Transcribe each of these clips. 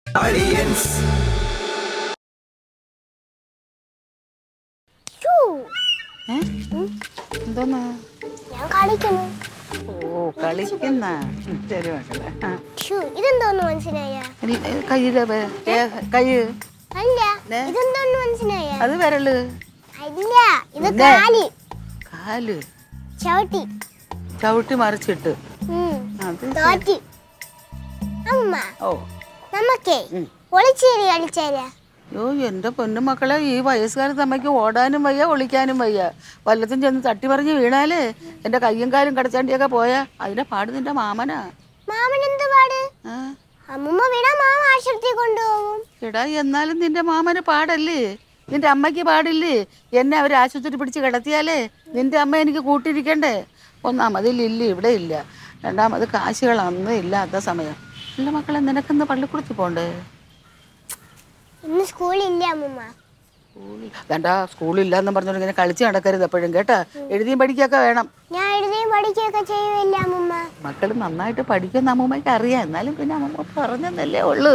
എന്തോന്നാ? ഓ കളിക്കുന്ന ശരി മക്കളെ. ഇതെന്തോന്ന് മനസ്സിലായ? കയ്യില് കയ്യ് അത് വിരല് അല്ല, ഇത് കാല്. കാല് ചവിട്ടി ചവിട്ടി മറിച്ചിട്ട് തോറ്റി. അമ്മ ഓ നമുക്കേ ഒളിച്ചേരി കളിച്ചാലാ? അയ്യോ എൻ്റെ പൊന്നു മക്കളെ, ഈ വയസ്സുകാലത്ത് അമ്മയ്ക്ക് ഓടാനും വയ്യ ഒളിക്കാനും വയ്യ. വല്ലത്തും ചെന്ന് തട്ടി പറഞ്ഞ് വീണാല് എൻ്റെ കയ്യും കാലും കടച്ചാണ്ടിയൊക്കെ പോയാ അതിന്റെ പാട് നിന്റെ മാമനാ. മാമൻ എന്ത് പാട്? അമ്മൂമ്മ വീണാ മാമ ആശുപത്രി കൊണ്ടുപോകും. എടാ എന്നാലും നിന്റെ മാമന് പാടല്ലേ? നിന്റെ അമ്മയ്ക്ക് പാടില്ലേ? എന്നെ അവർ ആശുപത്രി പിടിച്ച് കിടത്തിയാലേ നിന്റെ അമ്മ എനിക്ക് കൂട്ടിരിക്കണ്ടേ? ഒന്നാമത് ലില്ലി ഇവിടെ ഇല്ല, രണ്ടാമത് കാശുകൾ അന്ന് ഇല്ലാത്ത സമയം. അല്ല മക്കളെ, നിനക്കിന്ന് പള്ളിക്കൂടത്തിൽ പോണ്ടേ? ഇന്ന് സ്കൂളില്ല അമ്മൂമ്മ. വേണ്ട, സ്കൂളില്ലാന്നും പറഞ്ഞോണ്ട് ഇങ്ങനെ കളിച്ച് നടക്കരുത് എപ്പോഴും കേട്ടാ. എഴുതിയും പഠിക്കൊക്കെ വേണം. ഞാൻ എഴുതിയും പഠിക്കുകയൊക്കെ ചെയ്യുമില്ല അമ്മൂമ്മ. മക്കൾ നന്നായിട്ട് പഠിക്കുന്ന അമ്മൂമ്മയ്ക്ക് അറിയാം, എന്നാലും പിന്നെ അമ്മൂമ്മ പറഞ്ഞതല്ലേ ഉള്ളു.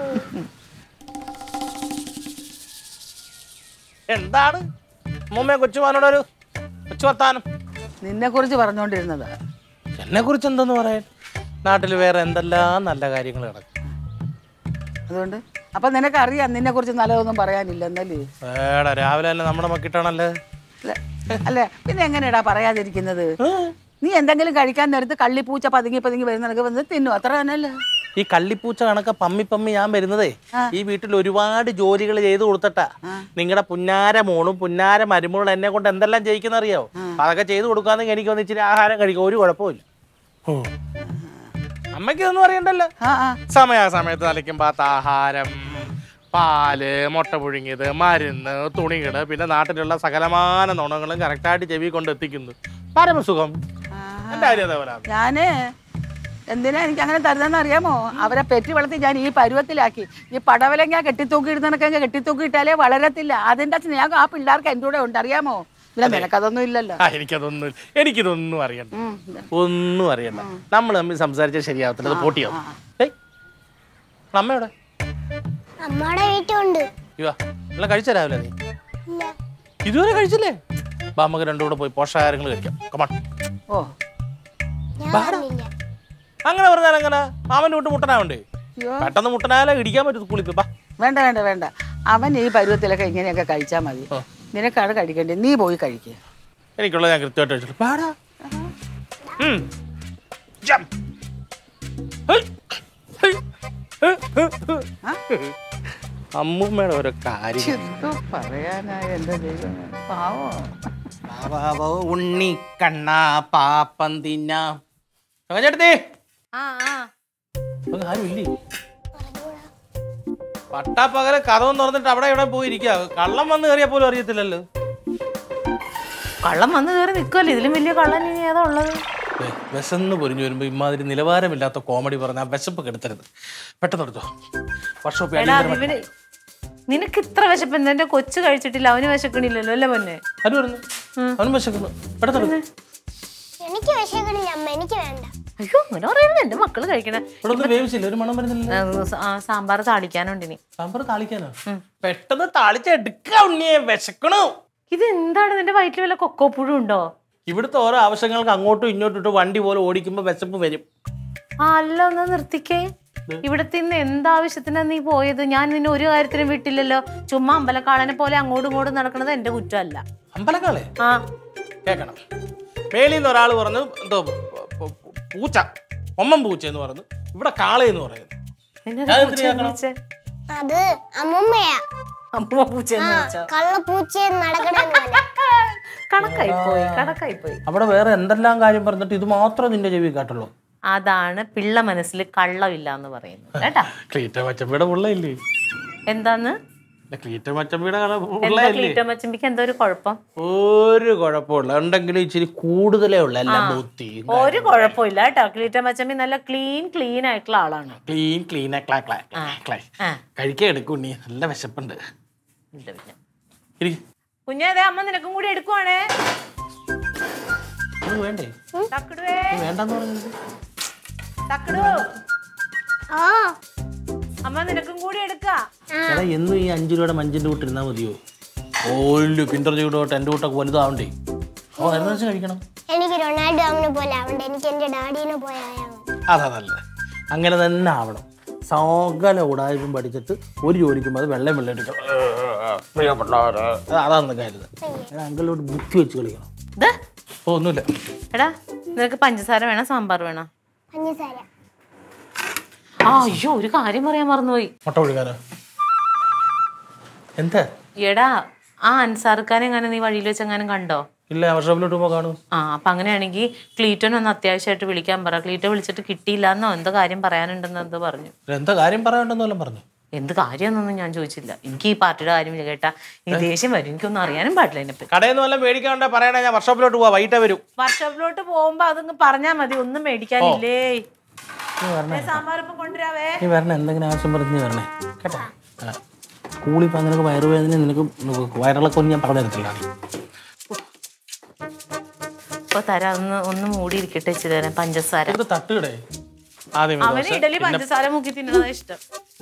എന്താണ് അമ്മൂമ്മ കൊച്ചുമാനോടൊരു കൊച്ചു വർത്താനം? നിന്നെ കുറിച്ച് പറഞ്ഞോണ്ടിരുന്നതാ. എന്നെ കുറിച്ച് എന്തെന്ന് പറയാൻ? നാട്ടിൽ വേറെ എന്തെല്ലാം നല്ല കാര്യങ്ങൾ കിടക്കും. അതുകൊണ്ട് അപ്പൊ നിനക്കറിയാം നിന്നെ കുറിച്ച് നല്ലതൊന്നും പറയാനില്ല എന്നല്ലേ? വേടാ, രാവിലെ തന്നെ നമ്മുടെ മക്കിട്ടാണല്ലേ. അല്ലേ പിന്നെ എങ്ങനെയാടാ പറയാതിരിക്കുന്നത്? നീ എന്തെങ്കിലും കഴിക്കാൻ നേരത്ത് കള്ളിപ്പൂച്ച പതുങ്ങി പതുങ്ങി വരുന്നതൊക്കെ വന്ന് തിന്നു, അത്ര തന്നെയല്ലേ? ഈ കള്ളിപ്പൂച്ച കണക്ക പമ്മി പമ്മി ഞാൻ വരുന്നതേ ഈ വീട്ടിൽ ഒരുപാട് ജോലികൾ ചെയ്തു കൊടുത്തിട്ടാ. നിങ്ങളുടെ പുന്നാര മോളും പുന്നാര മരുമോളും എന്നെ കൊണ്ട് എന്തെല്ലാം ചെയ്യിക്കുന്ന അറിയാവോ? അതൊക്കെ ചെയ്തു കൊടുക്കാന്നെങ്കിൽ എനിക്ക് വന്ന് ഇച്ചിരി ആഹാരം കഴിക്കും, ഒരു കുഴപ്പമില്ല. അമ്മയ്ക്ക് ഇതൊന്നും അറിയണ്ടല്ലോ. സമയാസമയത്ത് തലയ്ക്കുമ്പോ ആഹാരം, പാല്, മുട്ട പുഴുങ്ങിയത്, മരുന്ന്, തുണികള്, പിന്നെ നാട്ടിലുള്ള സകലമാന നുണങ്ങളും കറക്റ്റായിട്ട് ചെവി കൊണ്ട് എത്തിക്കുന്നു. പരമസുഖം. എന്റെ കാര്യം അതേപോലെ. ഞാന് എന്തിനാ എനിക്ക് അങ്ങനെ തരുന്നതെന്ന് അറിയാമോ? അവരെ പെറ്റി വളർത്തി ഞാൻ ഈ പരുവത്തിലാക്കി. ഈ പടവലങ്ങ കെട്ടിത്തൂക്കിയിടുന്നതൊക്കെ കെട്ടിത്തൂക്കിയിട്ടാലേ വളരത്തില്ല. അതിന്റെ സ്നേഹം ആ പിള്ളേർക്ക് എൻ്റെ കൂടെ ഉണ്ട്, അറിയാമോ? ഇല്ല, നിനക്കതൊന്നും ഇല്ലല്ലോ. എനിക്കിതൊന്നും അറിയണ്ട, ഒന്നും അറിയണ്ട. നമ്മൾ തമ്മിൽ സംസാരിച്ചാൽ ശരിയാവത്തില്ല, അത് പൊട്ടിയാവും. അമ്മയോടെ അമ്മയുടെ വീട്ടുണ്ട്. എല്ലാം കഴിച്ച രാവിലെ? നീ ഇതുവരെ കഴിച്ചില്ലേ? നമുക്ക് രണ്ടും കൂടെ പോയി പോഷകാഹാരങ്ങൾ കഴിക്കാം. ഓ അങ്ങനെ പറഞ്ഞാൽ അങ്ങനെ മാമന്റെ വീട്ട് മുട്ടനാവണ്ടേ? പെട്ടെന്ന് മുട്ടനായാലോ ഇടിക്കാൻ പറ്റും സ്കൂളിൽ. വേണ്ട വേണ്ട വേണ്ട, അവൻ ഈ പരുവത്തിലൊക്കെ ഇങ്ങനെയൊക്കെ കഴിച്ചാൽ മതി. നിനക്കാണ് കഴിക്കേണ്ടത്, നീ പോയി കഴിക്കുക. എനിക്കുള്ളത് ഞാൻ കൃത്യമായിട്ട് കഴിച്ചിട്ട് പാടാ. അമ്മൂമ്മയുടെ ഓരോ കാര്യം പറയാനായ എന്റെ ദൈവം, പാവോ ഉണ്ണി കണ്ണാ പാപ്പം തിന്നാ. ചേട്ടത്തി ആരുമില്ലേ? പട്ടാപ്പകല് കഥവും തുറന്നിട്ട് അവിടെ ഇവിടെ പോയിരിക്കുക. കള്ളം വന്ന് കയറിയാ പോലും അറിയത്തില്ലല്ലോ. കള്ളം വന്ന് കയറി നിൽക്കുമല്ലോ, ഇതിലും വലിയ കള്ളൻ ഇനി ഏതാ ഉള്ളത്? വിശന്ന് പൊരിഞ്ഞു വരുമ്പോ ഇമാതിരി നിലവാരമില്ലാത്ത കോമഡി പറഞ്ഞാൽ വിശപ്പ് കെടുത്തരുത്. പെട്ടെന്ന് എടുത്തോ. നിനക്ക് ഇത്ര വിശപ്പ് എന്താ? എന്റെ കൊച്ചു കഴിച്ചിട്ടില്ല, അവന് വിശക്കണില്ലല്ലോ അല്ലേ പൊന്നെ? അത് പറഞ്ഞു അവനും വിശക്കുന്നു. പെട്ടെന്ന് എനിക്ക് വിശക്കണില്ല അമ്മ, എനിക്ക് വേണ്ട. അയ്യോ അങ്ങനെ പറയുന്നത്, എന്റെ മക്കള് കഴിക്കണേ. വേവിച്ചില്ല, ഒരു മണം വരുന്നില്ല. സാമ്പാർ താളിക്കാനുണ്ട് ഇനി. സാമ്പാർ താളിക്കാനോ? പെട്ടെന്ന് താളിച്ചെടുക്ക ഉണ്ണിയെ, വിശക്കണു. ഇത് എന്താണ്, നിന്റെ വയറ്റിൽ വല്ല കൊക്കോപ്പുഴും ഉണ്ടോ? ഇവിടുത്തെ ഓരോ ആവശ്യങ്ങൾക്ക് അങ്ങോട്ടും ഇങ്ങോട്ടും ഇട്ട് വണ്ടി പോലെ ഓടിക്കുമ്പോ വിശപ്പ് വരും. അല്ല, ഒന്ന് നിർത്തിക്കേ. ഇവിടത്തെ ഇന്ന് എന്താവശ്യത്തിനാ നീ പോയത്? ഞാൻ നിന്നെ ഒരു കാര്യത്തിനും വിട്ടില്ലല്ലോ. ചുമ്മാ അമ്പലക്കാളനെ പോലെ അങ്ങോട്ടും ഇങ്ങോട്ടും നടക്കുന്നത് എന്റെ കുറ്റമല്ല. അമ്പലക്കാളെ കേക്കണം. മേളിന്ന് ഒരാൾ പറഞ്ഞു എന്തോ പൂച്ച, ഒമ്മൻ പൂച്ച എന്ന് പറഞ്ഞു. ഇവിടെ കാളയെന്ന് പറയുന്നു. അത് അമ്മൂമ്മയാ. കണക്കായി പോയി. അവിടെ വേറെ എന്തെല്ലാം കാര്യം പറഞ്ഞിട്ട് ഇത് മാത്രം നിന്റെ ചെവി കേട്ടുള്ളൂ. അതാണ് പിള്ള മനസ്സിൽ കള്ളമില്ല എന്ന് പറയുന്നത് കേട്ടാ. ക്ലീറ്റ മച്ചമ്പിയുടെ പിള്ളയില്ലേ? എന്താന്ന്? ക്ലീറ്റ മച്ചമ്പിയുടെ മച്ചമ്പിക്ക് എന്തോ ഒരു കുഴപ്പം? ഒരു കുഴപ്പമില്ല, ഉണ്ടെങ്കിലും ഇച്ചിരി കൂടുതലേ ഉള്ളു. എല്ലാം ബുദ്ധി ഒരു കുഴപ്പമില്ല കേട്ടോ. ക്ലീറ്റ മച്ചമ്പി നല്ല ക്ലീൻ ആയിട്ടുള്ള ആളാണ്. ക്ലീൻ കഴിക്കാൻ എടുക്കും നീ. നല്ല വിശപ്പുണ്ട്. കുഞ്ഞേ, അമ്മ നിനക്കും കൂടി എടുക്കുവാണേ. വേണ്ടേ? വേണ്ടെന്ന് പറഞ്ഞത്. അമ്മ നിനക്കും കൂടി എടുക്കാ. എടാ എന്നും ഈ 5 രൂപയുടെ മഞ്ചിന്റെ കൂട്ട് ഇരുന്നാ മതിയോ? ഓല് കിൻഡർ ജോയ്യുടെ എന്റെ കൂട്ടൊക്കെ വലുതാവണ്ടേ? ഓ എന്താ വെച്ചാൽ കഴിക്കണം. എനിക്ക് റൊണാൾഡോ പോലെ ആവണ്ട, എനിക്ക് എന്റെ ഡാഡിനെ പോലെ ആയാൽ മതി. അതാ നല്ലത്. അങ്ങനെ തന്നെ ആവണം. സകല ഉടായ്പും പഠിച്ചിട്ട് ഒരു ജോലിക്കും അത് വെള്ളം എടുക്കണം. അതാണ് കരുത്. അങ്കിളോട് ബുദ്ധി വെച്ച് കളിക്കണം. ഒന്നുമില്ല. എടാ നിനക്ക് പഞ്ചസാര വേണം സാമ്പാർ വേണം? പഞ്ചസാര. അയ്യോ ഒരു കാര്യം പറയാൻ മറന്നുപോയി. മുട്ട ഒഴുകാനോ? എന്താ? എടാ ആ അൻസാർക്കാനെ എങ്ങനെ നീ വഴിയിൽ വെച്ചെങ്ങാനും കണ്ടോ? ഇല്ല, വർഷോപ്പിലോട്ട് പോകുമ്പോൾ കാണും. അപ്പൊ അങ്ങനെയാണെങ്കിൽ ക്ലീറ്റോനെ ഒന്ന് അത്യാവശ്യമായിട്ട് വിളിക്കാൻ പറ. ക്ലീറ്റോ വിളിച്ചിട്ട് കിട്ടിയില്ല എന്നോ എന്തോ കാര്യം പറയാനുണ്ടെന്ന് എന്തോ പറഞ്ഞു. എന്താ കാര്യം പറയാനുണ്ടെന്നോ പറഞ്ഞു? എന്ത് കാര്യമെന്നൊന്നും ഞാൻ ചോദിച്ചില്ല. എനിക്ക് ഈ പാർട്ടിയുടെ കാര്യം കേട്ടാ ഈ ദേഷ്യം വരും. എനിക്കൊന്നും അറിയാനും പാടില്ല അതിനെപ്പറ്റി. കടയിൽ നിന്ന് വല്ല മേടിക്കാണ്ട് പറയണേ, ഞാൻ വർഷോപ്പിലോട്ട് പോവാ, വൈകിട്ടേ വരും. വർഷോപ്പിലോട്ട് പോകുമ്പോ അതൊന്ന് പറഞ്ഞാ മതി. ഒന്നും മേടിക്കാനില്ലേ? സാമ്പാർ ഇപ്പൊ കൊണ്ടുവരാവേ. നീ വരണേ, എന്തെങ്കിലും ആവശ്യം പറഞ്ഞ് വരണേ കേട്ടോ. സ്കൂളിൽ ഇപ്പം നിനക്ക് വയറുവേദന, നിനക്ക് വയറിളക്കം ഞാൻ പറഞ്ഞു തരത്തില്ല. ഇപ്പൊ തരാം, ഒന്ന് മൂടിയിരിക്കട്ടെ ഇച്ചിരി നേരം. പഞ്ചസാര തട്ടുകടേ ആദ്യം അവന് ഇഡലി പഞ്ചസാര മുക്കി തിന്നണതാ ഇഷ്ടം.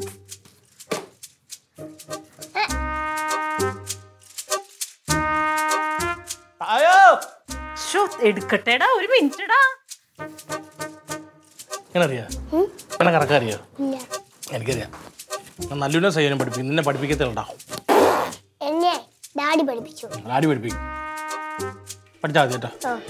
എടുക്കട്ടെടാ, ഒരു മിനിറ്റടാ. അറിയാ എന്നെ കറക്കം അറിയോ? എനിക്കറിയാം. നല്ലൂനെ സൈന്യം പഠിപ്പിക്കും, നിന്നെ പഠിപ്പിക്കത്തിലുണ്ടാവും. എന്നെ ഡാഡി പഠിപ്പിച്ചു. ഡാഡി പഠിപ്പിക്കും. പഠിച്ചാൽ മതി കേട്ടോ.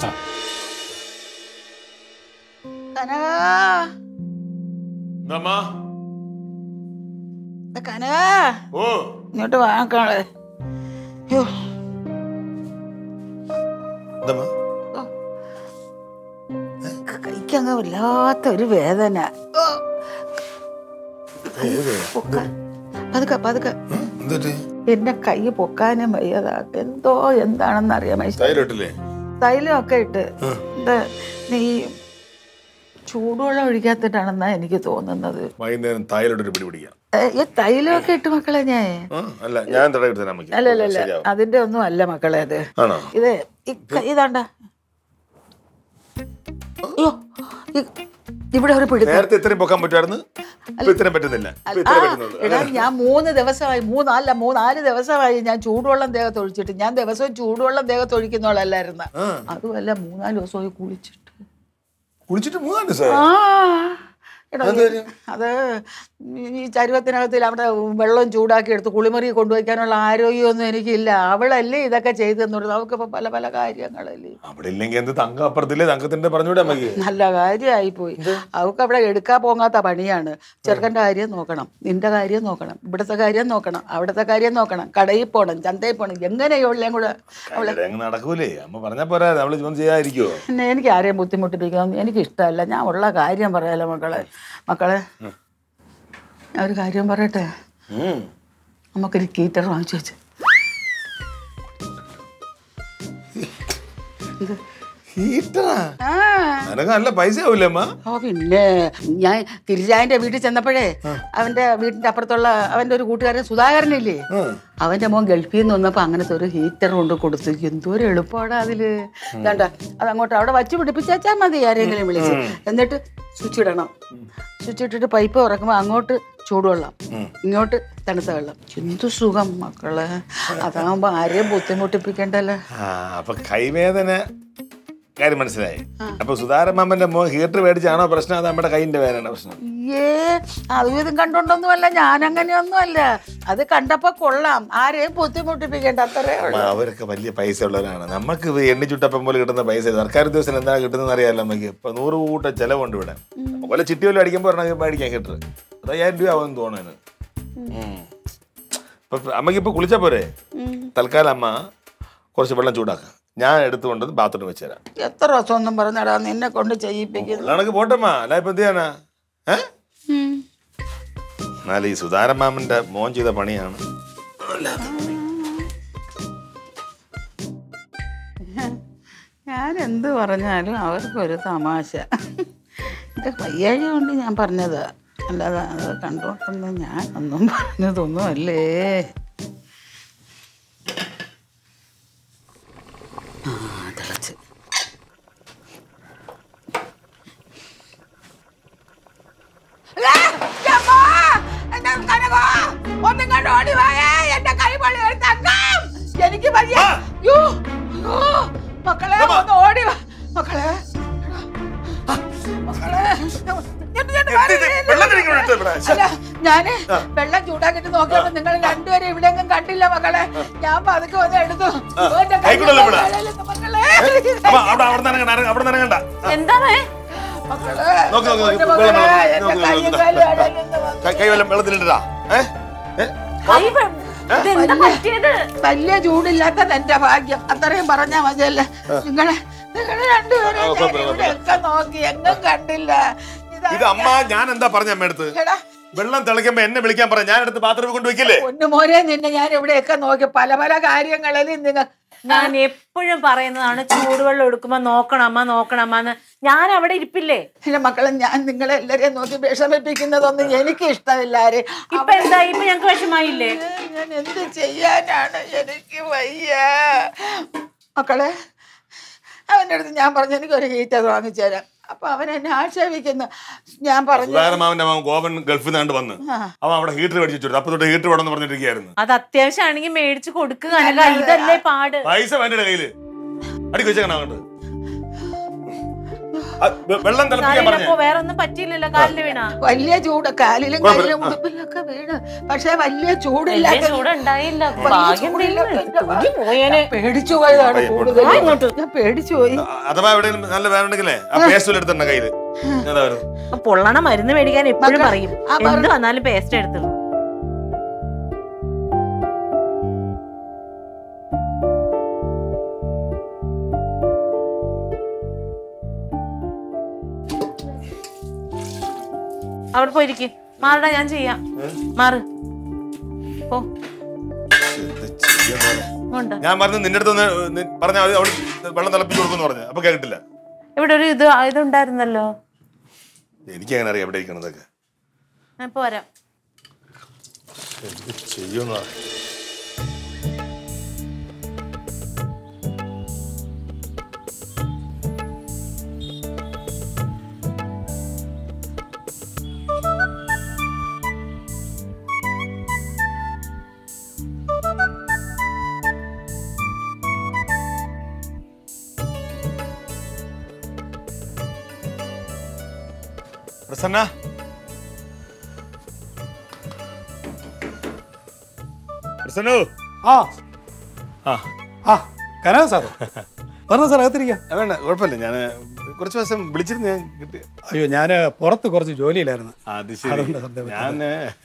ഇങ്ങോട്ട് വാങ്ങാളെ. കൈക്കങ്ങ് വല്ലാത്തൊരു വേദന. പതുക്കെ പതുക്കെ. എന്റെ കൈ പൊക്കാനും വയ്യതാ. എന്തോ എന്താണെന്ന് അറിയാം. തൈലമൊക്കെ ഇട്ട്. നീ ചൂടുവെള്ളം ഒഴിക്കാത്തിട്ടാണെന്നാ എനിക്ക് തോന്നുന്നത്. വൈകുന്നേരം തൈലമൊക്കെ ഇട്ട് മക്കളെ ഞാൻ അല്ലല്ല അതിന്റെ ഒന്നും അല്ല മക്കളെ. അത് ഇത് ഇതാണ്ട. അയ്യോ ഇവിടെ ഒരു പിടി. ഞാൻ 3 ദിവസമായി 4 ദിവസമായി ഞാൻ ചൂടുവെള്ളം ദേഹത്ത് ഒഴിച്ചിട്ട്. ഞാൻ ദിവസവും ചൂടുവെള്ളം ദേഹത്ത് ഒഴിക്കുന്നവളല്ലായിരുന്ന. അതുമല്ല 3-4 ദിവസമായി കുളിച്ചിട്ട്. അത് ഈ ചരുവത്തിനകത്തിൽ അവിടെ വെള്ളം ചൂടാക്കി എടുത്ത് കുളിമുറി കൊണ്ടുവയ്ക്കാനുള്ള ആരോഗ്യമൊന്നും എനിക്കില്ല. അവളല്ലേ ഇതൊക്കെ ചെയ്തെന്നുള്ളത്. അവൾക്കിപ്പോ പല പല കാര്യങ്ങളല്ലേ. നല്ല കാര്യമായി പോയി. അവൾക്ക് അവിടെ എടുക്കാൻ പോകാത്ത പണിയാണ്. ചെറുക്കൻ്റെ കാര്യം നോക്കണം, നിന്റെ കാര്യം നോക്കണം, ഇവിടുത്തെ കാര്യം നോക്കണം, അവിടുത്തെ കാര്യം നോക്കണം, കടയിൽ പോകണം, ചന്തയിൽ പോകണം. എങ്ങനെയുള്ളേം കൂടെ പിന്നെ എനിക്ക് ആരെയും ബുദ്ധിമുട്ടിപ്പിക്കണം എനിക്ക് ഇഷ്ടമല്ല. ഞാൻ ഉള്ള കാര്യം പറയാലോ മക്കളെ. ഞാൻ ഒരു കാര്യം പറയട്ടെ. നമുക്കൊരു ഹീറ്റർ വാങ്ങിച്ചു വെച്ച്. പിന്നെ ഞാൻ ഗിരിജാന്റെ വീട്ടിൽ ചെന്നപ്പോഴേ അവന്റെ വീടിന്റെ അപ്പുറത്തുള്ള അവന്റെ ഒരു കൂട്ടുകാരൻ സുധാകരനില്ലേ, അവന്റെ മോൻ ഗൾഫിൽ നിന്ന് വന്നപ്പോ അങ്ങനത്തെ ഒരു ഹീറ്റർ കൊണ്ട് കൊടുത്തു. എന്തോരം എളുപ്പമാണ് അതില്. വേണ്ട അതങ്ങോട്ട് അവിടെ വച്ച് പിടിപ്പിച്ചാൽ മതി. ആരെങ്കിലും വിളിച്ച് എന്നിട്ട് സ്വിച്ച് ഇടണം. സ്വിച്ച് ഇട്ടിട്ട് പൈപ്പ് തുറക്കുമ്പോ അങ്ങോട്ട് ചൂടുവെള്ളം, ഇങ്ങോട്ട് തണുത്ത വെള്ളം. എന്തു സുഖം മക്കളെ. അതാകുമ്പോ ആരെയും ബുദ്ധിമുട്ടിപ്പിക്കണ്ടല്ലോ. അപ്പൊ കൈവേദന കാര്യം മനസ്സിലായി. അപ്പൊ സുധാരമാമന്റെ മോൻ ഹീറ്റർ മേടിച്ചാണോ പ്രശ്നം, അത് നമ്മുടെ കൈന്റെ വേദന പ്രശ്നം? അതും ഇതും കണ്ടോണ്ടൊന്നുമല്ല, ഞാനങ്ങനെയൊന്നുമല്ല. അത് കണ്ടപ്പോ കൊള്ളാം, ആരെയും ബുദ്ധിമുട്ടിപ്പിക്കേണ്ട, അത്രേ ഉള്ളൂ. അവരൊക്കെ വലിയ പൈസ ഉള്ളവരാണ്. നമുക്ക് എണ്ണി ചുട്ടപ്പം പോലെ കിട്ടുന്ന പൈസ സർക്കാർ ഉദ്യോഗസ്ഥന് എന്താ കിട്ടുന്നത് അറിയാലോ. നമുക്ക് ഇപ്പൊ 100 കൂട്ട ചെലവുണ്ട് ഇവിടെ. അതുപോലെ ചിട്ടി വല്ലതും അടിക്കുമ്പോൾ മേടിക്കാൻ ഹീറ്റർ 1000 രൂപ ആവുമെന്ന് തോന്നുന്നു. അമ്മക്ക് ഇപ്പൊ കുളിച്ചാ പോരെ? തൽക്കാലം അമ്മ കുറച്ച് വെള്ളം ചൂടാക്കാം, ഞാൻ എടുത്തുകൊണ്ട് ബാത്റൂം വെച്ച് തരാം. എത്ര ദിവസം ഒന്നും പറഞ്ഞടാ നിന്നെ കൊണ്ട് ചെയ്യിപ്പിക്കുന്നു. പോട്ടമ്മ, അല്ല ഇപ്പൊ എന്ത് ചെയ്യാനാ? എന്നാലും ഈ സുധാരമാമന്റെ മോൻ ചെയ്ത പണിയാണ്. ഞാൻ എന്ത് പറഞ്ഞാലും അവർക്കൊരു തമാശ. എൻ്റെ വയ്യാഴി കൊണ്ട് ഞാൻ പറഞ്ഞതാ, അല്ലാതെ അത് കണ്ടോട്ടൊന്നും ഞാൻ ഒന്നും പറഞ്ഞതൊന്നും അല്ലേ. തിളച്ച് എന്റെ ഇങ്ങോട്ട് ഓടി വായേ, എന്റെ കൈ പൊള്ളിയ തങ്കം. എനിക്ക് വയ്യ. യ്യോ, യ്യോ, മക്കളെ ഒന്ന് ഓടി വാ മക്കളെ. അല്ല, ഞാന് വെള്ളം ചൂടാക്കിട്ട് നോക്കിയപ്പോ നിങ്ങൾ രണ്ടുപേരും ഇവിടെയെങ്കിലും കണ്ടില്ല മക്കളെ. ഞാൻ പതുക്കെ വന്ന് എടുത്തു. എന്താണ് വലിയ ചൂടില്ലാത്തത് എന്റെ ഭാഗ്യം. അത്രയും പറഞ്ഞാ മതിയല്ലേ. നിങ്ങളെ രണ്ടുപേരെയൊക്കെ നോക്കി എങ്ങും കണ്ടില്ല. ഇത് അമ്മ ഞാൻ എന്താ പറഞ്ഞ അമ്മയടുത്ത്? വെള്ളം തിളയ്ക്കുമ്പോ എന്നെ വിളിക്കാൻ പറ, ഞാൻ എടുത്ത് ബാത്റൂമിൽ കൊണ്ടുവയ്ക്കില്ലേ? പൊന്നുമോനെ, നിന്നെ ഞാൻ ഇവിടെയൊക്കെ നോക്കി പല പല കാര്യങ്ങളിൽ. നിങ്ങൾ ഞാൻ എപ്പോഴും പറയുന്നതാണ് ചൂടുവെള്ളം എടുക്കുമ്പോ നോക്കണമ്മ നോക്കണമ്മന്ന്. ഞാൻ അവിടെ ഇരിപ്പില്ലേ? എന്റെ മക്കളെ, ഞാൻ നിങ്ങളെ എല്ലാരെയും നോക്കി വിഷമിപ്പിക്കുന്നതൊന്നും എനിക്ക് ഇഷ്ടമില്ല. ഇപ്പൊ എന്താ? ഇപ്പൊ ഞങ്ങക്ക് വിഷമായില്ലേ? ഞാൻ എന്ത് ചെയ്യാനാണ്? എനിക്ക് വയ്യ മക്കളെ. അവൻ്റെ അടുത്ത് ഞാൻ പറഞ്ഞു എനിക്കൊരു ഹീറ്റർ വാങ്ങിച്ചു തരാം. അപ്പൊ അവൻ എന്നെ ആക്ഷേപിക്കുന്നു. ഞാൻ പറഞ്ഞു ഗോവൻ ഗൾഫിൽ നിന്ന് വന്ന് അവൻ അവിടെ ഹീറ്റർ മേടിച്ചു. അപ്പൊ തൊട്ട് ഹീറ്റർ വേണമെന്ന് പറഞ്ഞിരിക്കുകയായിരുന്നു. അത് അത്യാവശ്യമാണെങ്കിൽ മേടിച്ചു കൊടുക്കുക. ഇതല്ലേ പാട്. പൈസ വേണ്ട കയ്യില് അടിക്ക് വെച്ചേക്കണം അങ്ങോട്ട്. വെള്ളം തിളപ്പിക്കാൻ പറഞ്ഞു. വേറെ ഒന്നും പറ്റിയില്ലല്ലോ. കാലില് വീണ വലിയ ചൂട്, കാലിലും കയ്യിലും ഉടുപ്പിലൊക്കെ വീണ്. പക്ഷെ വലിയ ചൂടില്ല. ചൂടുണ്ടായില്ല. പേടിച്ചു പോയതാണ് കൂടുതൽ. ഞാൻ പേടിച്ചു പോയി. അഥവാ എവിടെ നല്ല വേണമെങ്കിലേ ആ പേസ്റ്റ് എടുത്തിട്ടുണ്ട് കയ്യില്. പൊള്ളണ മരുന്ന് മേടിക്കാൻ എപ്പോഴും പറയും. എന്ത് വന്നാലും പേസ്റ്റ് എടുത്തു. അവിടെ പോയിരിക്കും. മാറടാ, ഞാൻ ചെയ്യാം. മാറ് പോ. ഞാൻ പറഞ്ഞു നിന്റെ അടുത്ത് പറഞ്ഞ അവള് വെള്ളം തിളപ്പിച്ചു കൊടുക്കുന്നു പറഞ്ഞു. അപ്പൊ കേട്ടില്ല. ഇവിടെ ഒരു ഇതുണ്ടായിരുന്നല്ലോ. എനിക്ക് അങ്ങനെ അറിയാം എവിടെ ഇരിക്കണതൊക്കെ. ഞാൻ പോരാ. ചെയ്യുന്ന പ്രസന്ന, പ്രസന്നു. കനാ സാർ പറഞ്ഞ സാർ അകത്തിരിക്കാം. വേണ്ട, കുഴപ്പമില്ല. ഞാൻ കുറച്ച് ദിവസം വിളിച്ചിരുന്നു. ഞാൻ കിട്ടി. അയ്യോ, ഞാൻ പുറത്ത് കുറച്ച് ജോലിയിലായിരുന്നു. അത് ശരി. ഞാൻ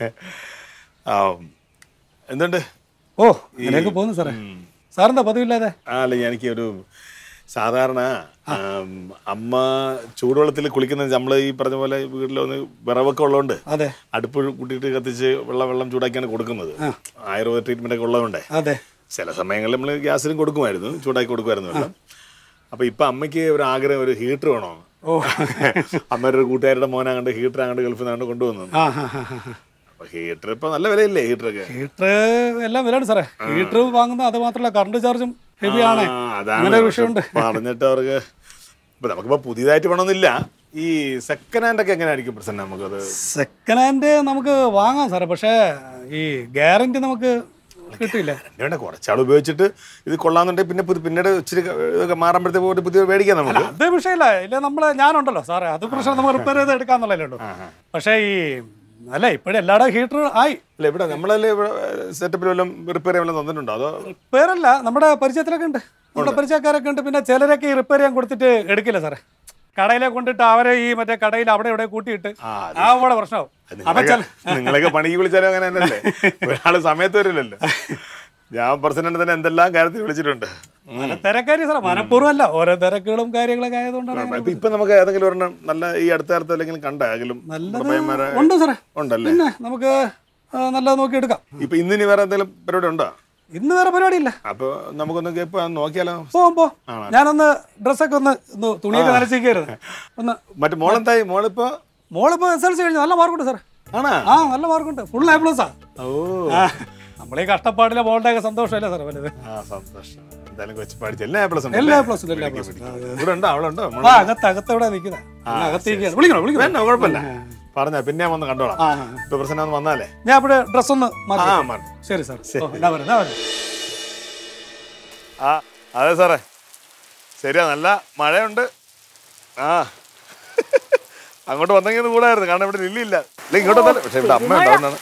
എന്തുണ്ട്? ഓ, ഇതിലേക്ക് പോകുന്നു സാറേ. സാറിന്റെ പതിവില്ലാതെ? അല്ല, എനിക്ക് ഒരു സാധാരണ അമ്മ ചൂടുവെള്ളത്തിൽ കുളിക്കുന്നത് നമ്മൾ ഈ പറഞ്ഞ പോലെ വീട്ടിലൊന്ന് വിറവൊക്കെ ഉള്ളതുകൊണ്ട് അതെ അടുപ്പ് കൂട്ടിയിട്ട് കത്തിച്ച് വെള്ളം ചൂടാക്കിയാണ് കൊടുക്കുന്നത്. ആയുർവേദ ട്രീറ്റ്മെന്റ് ഒക്കെ ഉള്ളതുകൊണ്ട് അതെ ചില സമയങ്ങളിൽ നമ്മൾ ഗ്യാസിലും കൊടുക്കുമായിരുന്നു, ചൂടാക്കി കൊടുക്കുമായിരുന്നു വെള്ളം. അപ്പൊ ഇപ്പൊ അമ്മയ്ക്ക് ഒരു ആഗ്രഹം, ഒരു ഹീറ്റർ വേണോ. അമ്മയുടെ ഒരു കൂട്ടുകാരുടെ മോനെ അങ്ങോട്ട് ഹീറ്റർ അങ്ങോട്ട് ഗൾഫിൽ നിന്ന് അങ്ങോട്ട് കൊണ്ടുവന്നു. ഹീറ്റർ ഇപ്പൊ നല്ല വിലയില്ലേ? ഹീറ്ററൊക്കെ എല്ലാം വിലയാണ് സാറേ. ഹീറ്റർ വാങ്ങുന്ന അത് മാത്രമല്ല കറണ്ട് ചാർജും ഹെവിയാണ്. അങ്ങനെ വിഷയമുണ്ട്. പറഞ്ഞിട്ട് അവർക്ക് ഇപ്പൊ നമുക്കിപ്പോ പുതിയതായിട്ട് വേണമെന്നില്ല. ഈ സെക്കൻഡ് ഹാൻഡ് ഒക്കെ എങ്ങനെയായിരിക്കും പ്രശ്നം? നമുക്കത് സെക്കൻഡ് ഹാൻഡ് നമുക്ക് വാങ്ങാം സാറേ, പക്ഷേ ഈ ഗ്യാരണ്ടി നമുക്ക് കിട്ടില്ല. വേണ്ട, കുറച്ചാൾ ഉപയോഗിച്ചിട്ട് ഇത് കൊള്ളാന്നുണ്ടെങ്കിൽ പിന്നെ പിന്നീട് ഇച്ചിരി മാറുമ്പോഴത്തേക്ക് പോയിട്ട് പുതിയ മേടിക്കാം നമുക്ക്. അത് വിഷയമില്ല. ഇല്ല, ഞാനുണ്ടല്ലോ സാറേ, അത് പ്രശ്നം നമുക്ക് റിപ്പയർ ചെയ്ത് എടുക്കാന്നുള്ളതല്ലേ ഉള്ളൂ. പക്ഷേ ഈ അല്ല ഇപ്പോഴും എല്ലാവരുടെ ഹീറ്റർ ആയി. അല്ല, ഇവിടെ നമ്മളല്ലേ സെറ്റപ്പിൽ വല്ലതും റിപ്പയർ ചെയ്യാൻ തന്നിട്ടുണ്ടോ? അതോ റിപ്പയർ അല്ല, നമ്മുടെ പരിചയത്തിലൊക്കെ ഉണ്ട്, നമ്മുടെ പരിചയക്കാരൊക്കെ ഉണ്ട്. പിന്നെ ചിലരൊക്കെ ഈ റിപ്പയർ ചെയ്യാൻ കൊടുത്തിട്ട് എടുക്കില്ല സാറേ. കടയിലെ കൊണ്ടിട്ട് അവരെ ഈ മറ്റേ കടയിൽ അവിടെ ഇവിടെ കൂട്ടിയിട്ട് അവിടെ പ്രശ്നമാവും. നിങ്ങളൊക്കെ പണിക്ക് വിളിച്ചാലും അങ്ങനെ തന്നെയല്ലേ, ഒരാള് സമയത്ത് വരില്ലല്ലോ. ഞാൻ പ്രസിഡന്റ് തന്നെ എന്തെല്ലാം കാര്യത്തിൽ വിളിച്ചിട്ടുണ്ട്. തിരക്കാരി സാറേ, മനഃപൂർവ്വം അല്ല, ഓരോ തിരക്കുകളും കാര്യങ്ങളൊക്കെ ആയതുകൊണ്ടാണ്. ഇപ്പൊ നമുക്ക് ഏതെങ്കിലും ഒരെണ്ണം നല്ല ഈ അടുത്ത കാലത്ത് അല്ലെങ്കിൽ കണ്ടെങ്കിലും ഉണ്ട് സാറേ. ഉണ്ടല്ലേ? പിന്നെ നമുക്ക് നല്ലത് നോക്കി എടുക്കാം. ഇപ്പൊ ഇന്നിനി വേറെ എന്തെങ്കിലും പരിപാടി ഉണ്ടോ? ഇന്ന് വേറെ പരിപാടി ഇല്ല. അപ്പൊ നമുക്കൊന്ന് നോക്കിയാലോ? പോ ഞാനൊന്ന് ഡ്രസ്സൊക്കെ ഒന്ന് തുണിയൊക്കെ നനച്ചിരിക്കരുത് ഒന്ന്. മറ്റേ മോളെന്തായി? മോളിപ്പോ SLC കഴിഞ്ഞു, നല്ല മാർക്കുണ്ട് സാറേ. നല്ല മാർക്കുണ്ട്, ഫുൾ A+. നമ്മളീ കഷ്ടപ്പാടിലെ മോളുടെ ഒക്കെ സന്തോഷമല്ലേ സാറേ വലുത്. സന്തോഷം. എന്തായാലും കൊച്ചു പഠിച്ചു എല്ലാ A+. അകത്ത് ഇവിടെ നിൽക്കുന്നത്. വിളിക്കണോ? കുഴപ്പമില്ല. പറഞ്ഞ പിന്നെ ഞാൻ വന്ന് കണ്ടോളാം. ഇപ്പൊ പ്രശ്നം വന്നാലേ ഞാൻ ഇവിടെ ഡ്രസ് ഒന്ന് മാറ്റി. മാറ്റി. ശരി സാർ. അതെ സാറേ, ശരിയാ, നല്ല മഴയുണ്ട്. അങ്ങോട്ട് വന്നെങ്കിൽ കൂടായിരുന്നു, കാരണം ഇവിടെ ലില്ലില്ല. ഇല്ല ഇങ്ങോട്ട് വന്നല്ലേ, പക്ഷെ ഇവിടെ അമ്മ ഉണ്ടാവുന്നതാണ്.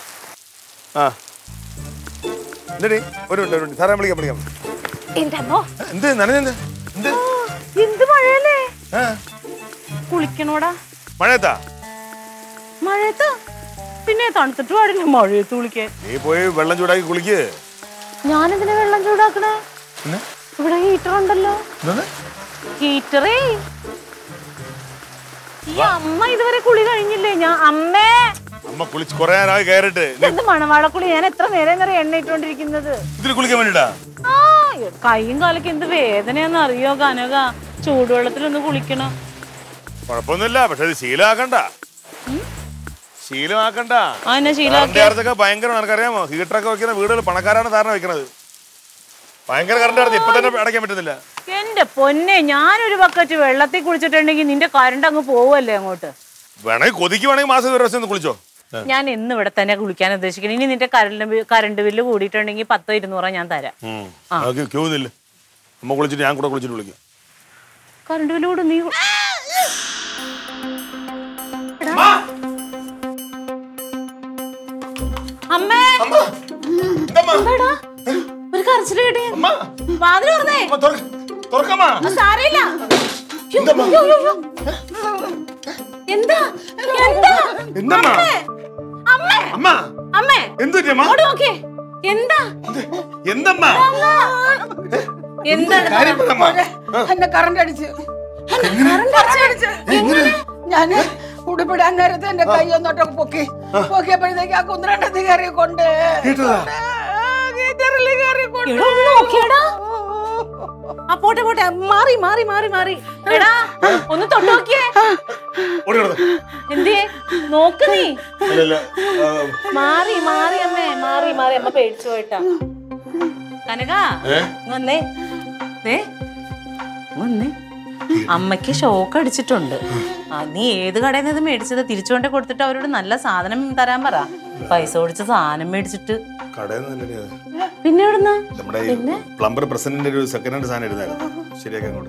എന്തടി ഒരു മിനിറ്റ് സാറേ, വിളിക്കാം. എന്ത് നനഞ്ഞെന്ത് എന്ത് മഴയല്ലേ? കുളിക്കണോടാ മഴയത്താ? മഴയത്താ പിന്നെ തണുത്തിട്ട് പാടില്ല മഴയത്ത് കുളിക്കാൻ. നീ പോയി വെള്ളം ചൂടാക്കി കുളിക്ക്. ഞാനെന്തിനാ വെള്ളം ചൂടാക്കണേ? ഇവിടെ ഹീറ്റർ ഉണ്ടല്ലോ. ഹീറ്ററേ, ഈ അമ്മ ഇതുവരെ കുളി കഴിഞ്ഞില്ലേ? അമ്മ കുളിച്ച് കൊറേ നേരമായി കയറിട്ട്. എന്ത് മണവാളക്കുളി, ഞാൻ എത്ര നേരം എണ്ണ ഇട്ടോണ്ടിരിക്കുന്നത്. ഇതിൽ കുളിക്കാൻ വേണ്ടിട്ടാ? കൈയും കാലൊക്കെ എന്ത് വേദനയാന്ന് അറിയോ കനക? ചൂടുവെള്ളത്തിലൊന്ന് കുളിക്കണം. കുഴപ്പമൊന്നുമില്ല, പക്ഷെ അത് ശീലമാക്കണ്ട. ഭയങ്കര നിനക്കറിയാമോ? ഹീറ്ററൊക്കെ വെക്കുന്ന വീടുകൾ പണക്കാരാണ് ധാരണ വെക്കുന്നത്. ഭയങ്കര കറണ്ട് ആയിരുന്നു, ഇപ്പൊ തന്നെ അടയ്ക്കാൻ പറ്റുന്നില്ല. എന്റെ പൊന്നെ, ഞാനൊരു ബക്കറ്റ് വെള്ളത്തിൽ കുളിച്ചിട്ടുണ്ടെങ്കിൽ നിന്റെ കറണ്ട് അങ്ങ് പോവല്ലേ അങ്ങോട്ട്? വേണമെങ്കിൽ കൊതിക്ക് വേണമെങ്കിൽ മാസം ഒരു പ്രാവശ്യം കുളിച്ചോ. ഞാൻ ഇന്ന് ഇവിടെ തന്നെ കുളിക്കാൻ ഉദ്ദേശിക്കണം. ഇനി നിന്റെ കറണ്ട് ബില്ല് കൂടിയിട്ടുണ്ടെങ്കിൽ 100-200 ഞാൻ തരാം. അമ്മ കുളിച്ചിട്ട് ഞാൻ കൂടെ കുളിച്ചിട്ട് വിളിക്കാം. കറണ്ട് ബില്ല് കൂടും. നീ അമ്മേ, എന്താടാ ഒരു കരച്ചില് കേട്ടേ? വാതില് തുറന്നേ. സാരമില്ല. എന്താ എന്നെ കറണ്ട് അടിച്ച് ഞാന് ഉടുപ്പിടാൻ നേരത്തെ എന്റെ കൈ ഒന്നോട്ടൊക്കെ പൊക്കിയപ്പോഴത്തേക്ക് ആ കുന്ത്രണ്ടത്തിൽ കയറിക്കൊണ്ട് പോട്ടെ മാറി മാറി മാറി മാറി. എടാ ഒന്ന് തൊട്ട് നോക്കിയേ. എന്തേ നോക്ക് നീ? മാറി മാറി അമ്മേ, മാറി മാറി. അമ്മ പേടിച്ചു പോയിട്ടാ. കനക വന്നേ, വന്നേ. അമ്മയ്ക്ക് ഷോക്ക് അടിച്ചിട്ടുണ്ട്. നീ ഏത് കടയിൽ നിന്ന് മേടിച്ചത്? തിരിച്ചുകൊണ്ടേ കൊടുത്തിട്ട് അവരോട് നല്ല സാധനം തരാൻ പറ. പൈസ കൊടുത്ത സാധനം മേടിച്ചിട്ട്. പിന്നെ എവിടുന്ന? പ്ലംബർ പ്രസിഡന്റ് ഒരു സെക്കൻഡ് ഹാൻഡ് സാധനം എടുത്തായിരുന്നു, ശരിയാക്കാൻ കൊടുത്തു.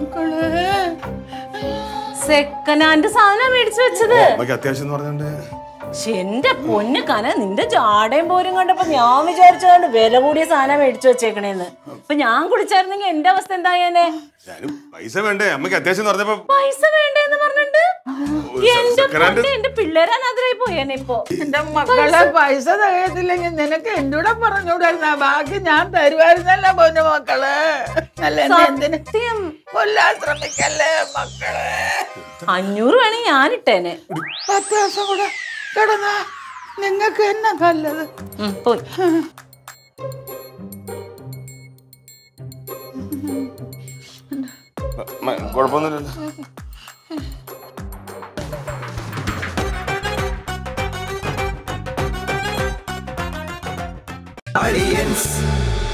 സെക്കൻഡ് ഹാൻഡ് സാധനം മേടിച്ചു വെച്ചത് അത്യാവശ്യം പറഞ്ഞോണ്ട്. എന്റെ പൊന്ന് കന, നിന്റെ ജാടയും പോരും കണ്ടപ്പോ ഞാൻ വിചാരിച്ചതുകൊണ്ട് വില കൂടിയ സാധനം മേടിച്ചു വെച്ചേക്കണേന്ന്. ഇപ്പൊ ഞാൻ കുടിച്ചായിരുന്നെങ്കിൽ എന്റെ അവസ്ഥ എന്തായേനെ? പൈസ വേണ്ടേ അമ്മക്ക്? അത്യാവശ്യം പറഞ്ഞപ്പോ പൈസ വേണ്ടേന്ന് പറഞ്ഞിട്ട് എന്റെ പിള്ളേരാനാദ്രായി പോയേനെ. ഇപ്പൊ എന്റെ മക്കളെ പൈസ തികയത്തില്ലെങ്കിൽ നിനക്ക് എന്റെ കൂടെ പറഞ്ഞുകൂടായിരുന്ന? ബാക്കി ഞാൻ തരുവായിരുന്നല്ലോ പൊന്നു മക്കള്. എന്തിനും കൊല്ലാൻ ശ്രമിക്കല്ലേ മക്കളെ. 500 വേണമെങ്കിൽ ഞാനിട്ടേനെ. 10 ദിവസം കൂടെ കിടന്നാ നിങ്ങക്ക് എന്നാ നല്ലത്? പോയി. കുഴപ്പമൊന്നുമില്ലല്ലോ. Audience